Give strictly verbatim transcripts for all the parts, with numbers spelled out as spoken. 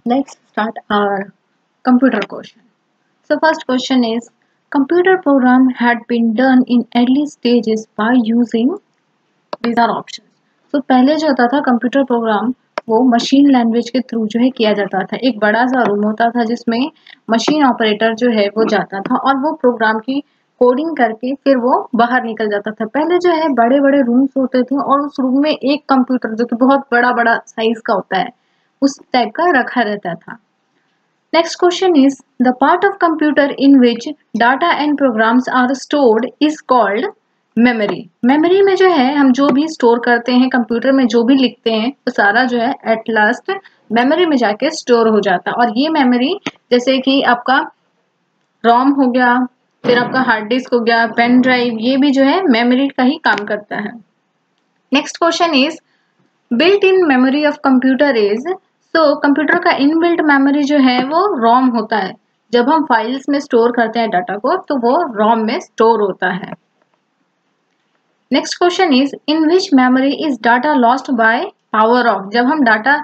Let's start our computer question. So first question is, computer program had been done in early stages by using, these are options. So पहले जो होता था computer program वो machine language के through जो है किया जाता था। एक बड़ा सा रूम होता था जिसमें मशीन ऑपरेटर जो है वो जाता था और वो प्रोग्राम की कोडिंग करके फिर वो बाहर निकल जाता था। पहले जो है बड़े बड़े रूम्स होते थे और उस रूम में एक कंप्यूटर जो कि बहुत बड़ा बड़ा साइज का होता है उस टाइप का रखा रहता था। Next question is, the part of computer in which data and programs are stored is called memory. memory में जो है हम जो भी स्टोर करते हैं कंप्यूटर में जो भी लिखते हैं वो सारा जो है एट लास्ट मेमोरी में जाके स्टोर हो जाता है। और ये मेमोरी जैसे कि आपका रोम हो गया, फिर आपका हार्ड डिस्क हो गया, पेन ड्राइव, ये भी जो है मेमोरी का ही काम करता है। Next question is, built in memory of computer is, तो कंप्यूटर का इनबिल्ट मेमोरी जो है वो रोम होता है। जब हम फाइल्स में स्टोर करते हैं डाटा को तो वो रोम में स्टोर होता है। Next question is, in which memory is data lost by power off, जब हम डाटा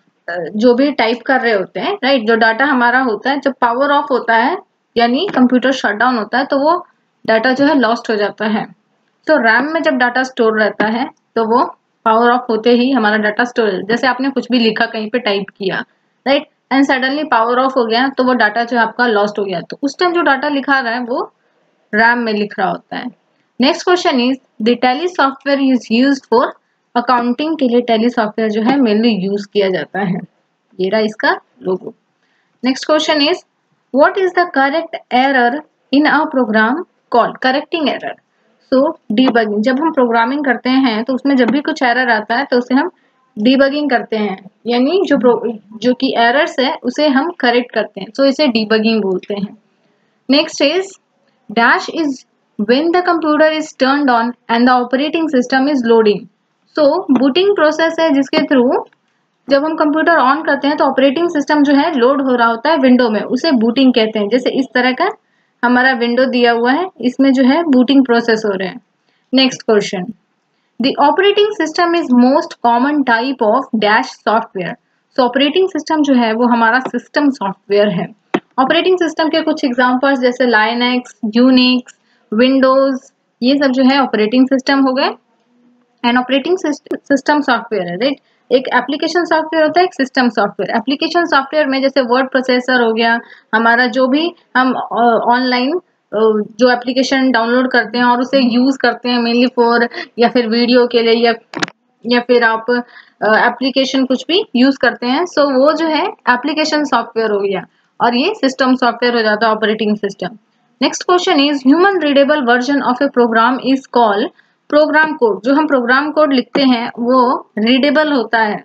जो भी टाइप कर रहे होते हैं राइट right? जो डाटा हमारा होता है जब पावर ऑफ होता है यानी कंप्यूटर शटडाउन होता है तो वो डाटा जो है लॉस्ट हो जाता है। तो रैम में जब डाटा स्टोर रहता है तो वो पावर ऑफ होते ही हमारा डाटा स्टोर, जैसे आपने कुछ भी लिखा कहीं पे टाइप किया right and suddenly power off हो गया तो वो डाटा जो आपका लॉस्ट हो गया, तो उस टाइम जो डाटा लिखा रहा है वो रैम में लिख रहा होता है। Next question is, the Tally software is used for accounting के लिए टैली सॉफ्टवेयर जो है मेनली यूज किया जाता है। ये रहा इसका logo. Next question is, what is the correct error in a program called, correcting error. So debugging, जब हम प्रोग्रामिंग करते हैं तो उसमें जब भी कुछ एरर आता है तो उसे हम डीबगिंग करते हैं, यानी जो जो कि एरर्स है उसे हम करेक्ट करते हैं, सो so इसे डीबगिंग बोलते हैं। Next is, dash is when the computer is turned on and the operating system is loading. So booting process है जिसके थ्रू जब हम कंप्यूटर ऑन करते हैं तो ऑपरेटिंग सिस्टम जो है लोड हो रहा होता है विंडो में, उसे बूटिंग कहते हैं। जैसे इस तरह का हमारा विंडो दिया हुआ है, इसमें जो है बूटिंग प्रोसेस हो रहे हैं। Next question, the operating system is most common type of dash software. So operating system जो है वो हमारा सिस्टम सॉफ्टवेयर है। ऑपरेटिंग सिस्टम के कुछ एग्जांपल्स जैसे लाइनक्स, यूनिक्स, विंडोज, ये सब जो है ऑपरेटिंग सिस्टम हो गए। एंड ऑपरेटिंग सिस्टम सॉफ्टवेयर है राइट, एक एप्लीकेशन सॉफ्टवेयर होता है, एक सिस्टम सॉफ्टवेयर। एप्लीकेशन सॉफ्टवेयर में जैसे वर्ड प्रोसेसर हो गया, हमारा जो भी हम ऑनलाइन जो एप्लीकेशन डाउनलोड करते हैं और उसे यूज करते हैं मेनली फॉर, या फिर वीडियो के लिए, या या फिर आप एप्लीकेशन कुछ भी यूज करते हैं, सो so वो जो है एप्लीकेशन सॉफ्टवेयर हो गया और ये सिस्टम सॉफ्टवेयर हो जाता है operating system. Next question is, human readable version of a program is called, program code, जो हम प्रोग्राम कोड लिखते हैं वो रीडेबल होता है।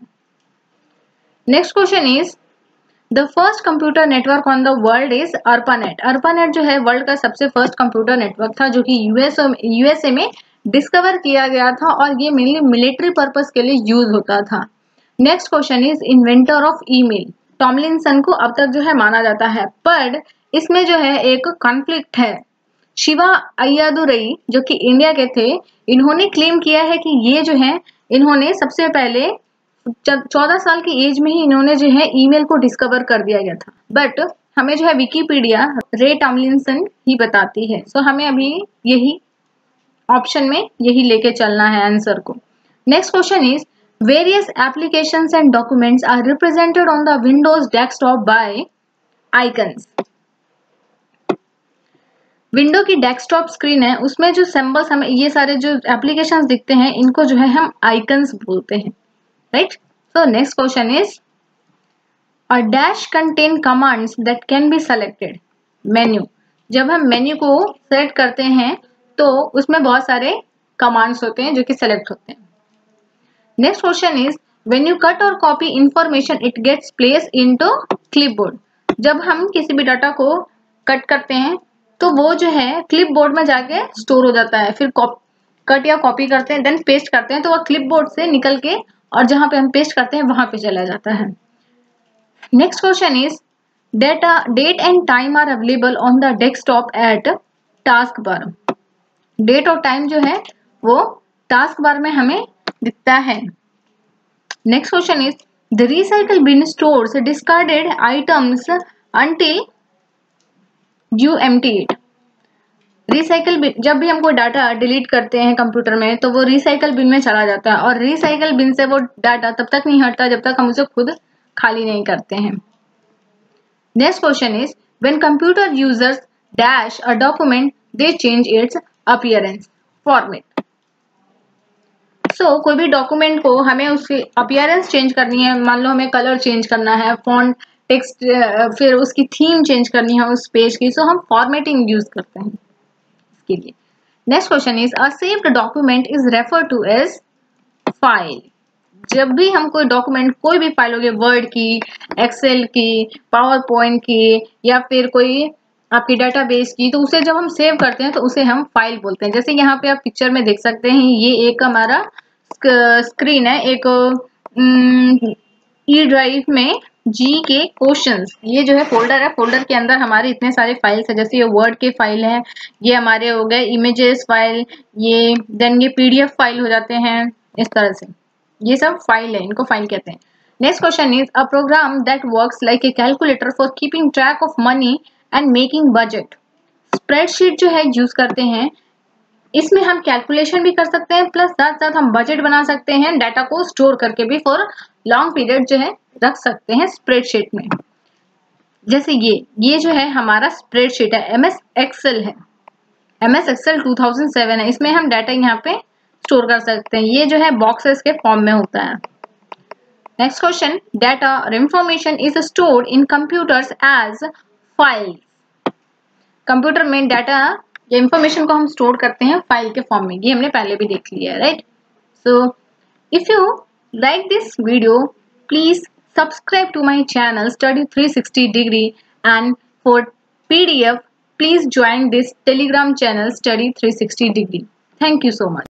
Next question is, the first computer network on the world is ARPANET. ARPANET जो है world का सबसे फर्स्ट कंप्यूटर नेटवर्क था जो कि यूएसए यूएसए में डिस्कवर किया गया था और ये मेनली मिलिट्री पर्पस के लिए यूज होता था। Next question is, inventor of email, Tomlinson को अब तक जो है माना जाता है, पर इसमें जो है एक कॉन्फ्लिक्ट है। शिवा अय्यादुरई जो कि इंडिया के थे, इन्होंने क्लेम किया है कि ये जो है इन्होंने सबसे पहले चौदह साल की एज में ही इन्होंने जो है ईमेल को डिस्कवर कर दिया गया था, बट हमें जो है विकिपीडिया रे टॉमलिंसन ही बताती है। सो so, हमें अभी यही ऑप्शन में यही लेके चलना है आंसर को। Next question is, various applications and documents are represented on the Windows desktop by icons. Window की डेस्कटॉप स्क्रीन है उसमें जो सिंबल्स हमें ये सारे जो एप्लीकेशंस दिखते हैं इनको जो है हम आइकन्स बोलते हैं right. So next question is, a dash contain commands that can be selected. Menu, जब हम मेन्यू को सेलेक्ट करते हैं तो उसमें बहुत सारे कमांड्स होते हैं जो कि सेलेक्ट होते हैं। Next question is, when you cut और copy information it gets place into clipboard. जब हम किसी भी डाटा को कट करते हैं तो वो जो है क्लिपबोर्ड में जाके स्टोर हो जाता है, फिर कट या कॉपी करते हैं देन पेस्ट करते हैं तो वो क्लिपबोर्ड से निकल के और जहां पे हम पेस्ट करते हैं वहां पे चला जाता है। Next question is, data date and time are available on the desktop at task bar. Date और टाइम जो है वो टास्क बार में हमें दिखता है। Next question is, The recycle bin stores discarded items until you empty it. Recycle bin, जब भी हम कोई डाटा डिलीट करते हैं कंप्यूटर में तो वो रिसाइकल बिन में चला जाता है और रिसाइकल बिन से वो डाटा तब तक नहीं हटता जब तक हम उसे खुद खाली नहीं करते हैं. Next question is when computer users dash a document they change its appearance format. So कोई भी डॉक्यूमेंट को हमें उसकी अपीयरेंस चेंज करनी है, मान लो हमें कलर चेंज करना है, फॉन्ट, टेक्स्ट, फिर उसकी थीम चेंज करनी है उस पेज की, सो हम फॉर्मेटिंग यूज करते हैं इसके लिए. Next question is a saved document is refer to as file. जब भी हम कोई डॉक्यूमेंट, कोई भी फाइल होगी, वर्ड की, एक्सेल की, पावर पॉइंट की या फिर कोई आपकी डाटाबेस की, तो उसे जब हम सेव करते हैं तो उसे हम फाइल बोलते हैं. जैसे यहाँ पे आप पिक्चर में देख सकते हैं, ये एक हमारा स्क्रीन है, एक ई ड्राइव में जी के क्वेश्चंस, ये जो है फोल्डर है, फोल्डर के अंदर हमारे इतने सारे फाइल्स है. जैसे ये वर्ड के फाइल है, ये हमारे हो गए इमेजेस फाइल, ये देन ये पीडीएफ फाइल हो जाते हैं. इस तरह से ये सब फाइल है, इनको फाइल कहते हैं. Next question is a program that works like a calculator for keeping track of money and making budget. Spreadsheet जो है यूज करते हैं, इसमें हम कैलकुलेशन भी कर सकते हैं प्लस साथ साथ हम बजट बना सकते हैं, डाटा को स्टोर करके भी फॉर लॉन्ग पीरियड जो है रख सकते हैं स्प्रेडशीट में. जैसे ये ये जो है हमारा स्प्रेडशीट है, एमएस एक्सेल है, MS Excel two thousand seven है, इसमें हम डाटा यहाँ पे स्टोर कर सकते हैं. ये जो है बॉक्सेस के फॉर्म में होता है. नेक्स्ट क्वेश्चन, डाटा और information is stored in computers as file. Computer में डाटा या इंफॉर्मेशन को हम स्टोर करते हैं फाइल के फॉर्म में, ये हमने पहले भी देख लिया है, right. So if you like this video please subscribe to my channel Study three sixty degree, and for P D F please join this Telegram channel Study three sixty degree. Thank you so much.